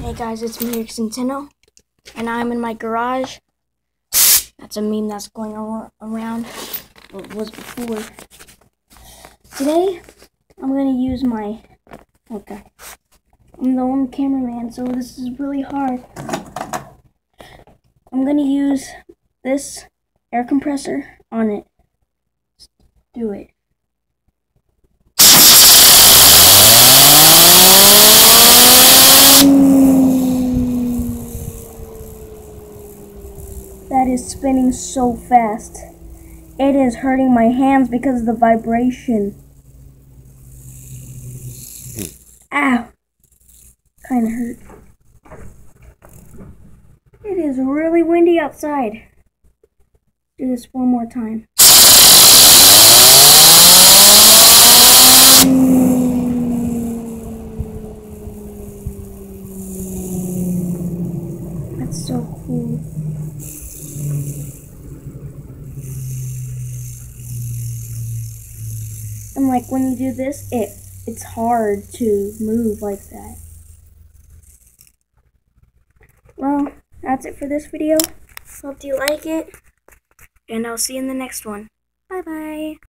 Hey guys, it's me, Centeno, and I'm in my garage. That's a meme that's going around, or it was before. Today, I'm going to use my, I'm the only cameraman, so this is really hard. I'm going to use this air compressor on it. Let's do it. That is spinning so fast. It is hurting my hands because of the vibration. Ow! Kinda hurt. It is really windy outside. Do this one more time. That's so cool. And like when you do this, it's hard to move like that. Well, that's it for this video. Hope you like it, and I'll see you in the next one. Bye bye.